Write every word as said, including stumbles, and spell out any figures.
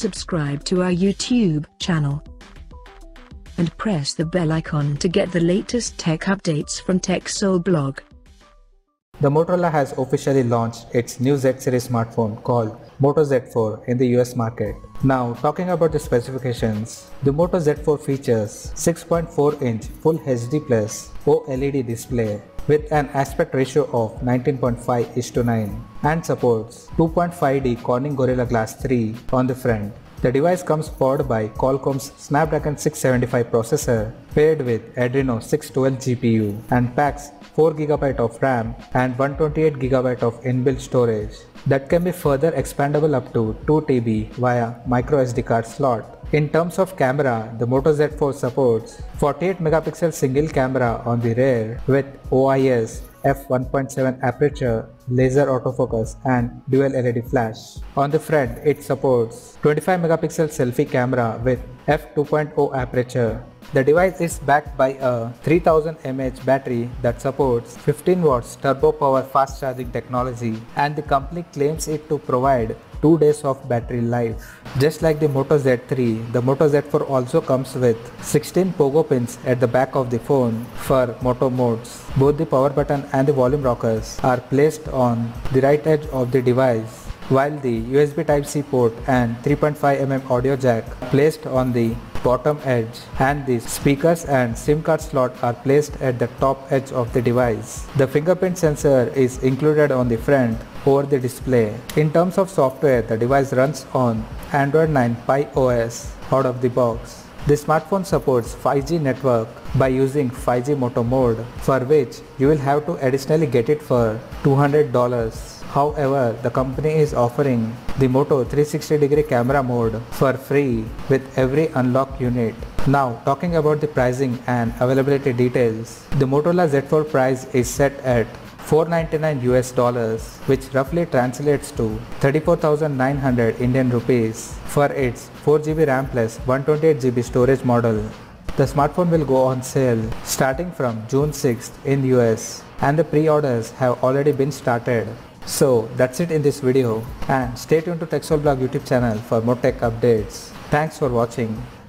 subscribe to our YouTube channel and press the bell icon to get the latest tech updates from TechSole Blog. The Motorola has officially launched its new Z series smartphone called Moto Z four in the U S market. Now, talking about the specifications, the Moto Z four features six point four inch Full H D plus OLED display with an aspect ratio of nineteen point five is to nine and supports two point five D Corning Gorilla Glass three on the front. The device comes powered by Qualcomm's Snapdragon six seventy-five processor paired with Adreno six twelve G P U and packs four gigabytes of RAM and one hundred twenty-eight gigabytes of inbuilt storage that can be further expandable up to two T B via micro S D card slot. In terms of camera, the Moto Z four supports forty-eight megapixel single camera on the rear with O I S f one point seven aperture, laser autofocus and dual L E D flash. On the front, it supports twenty-five megapixel selfie camera with f two point oh aperture. The device is backed by a three thousand milliamp hour battery that supports fifteen watts turbo power fast charging technology, and the company claims it to provide two days of battery life. Just like the Moto Z three, the Moto Z four also comes with sixteen pogo pins at the back of the phone for Moto modes. Both the power button and the volume rockers are placed on the right edge of the device, while the U S B Type C port and three point five millimeter audio jack are placed on the bottom edge, and the speakers and SIM card slot are placed at the top edge of the device. The fingerprint sensor is included on the front over the display. In terms of software, the device runs on Android nine Pie O S out of the box. The smartphone supports five G network by using five G Moto mode, for which you will have to additionally get it for two hundred dollars. However, the company is offering the Moto three sixty degree camera mode for free with every unlocked unit. Now, talking about the pricing and availability details, the Motorola Z four price is set at four hundred ninety-nine U S dollars, which roughly translates to thirty-four thousand nine hundred Indian rupees for its four G B RAM plus one hundred twenty-eight G B storage model. The smartphone will go on sale starting from June sixth in U S, and the pre-orders have already been started. So that's it in this video, and stay tuned to TechSole Blog YouTube channel for more tech updates. Thanks for watching.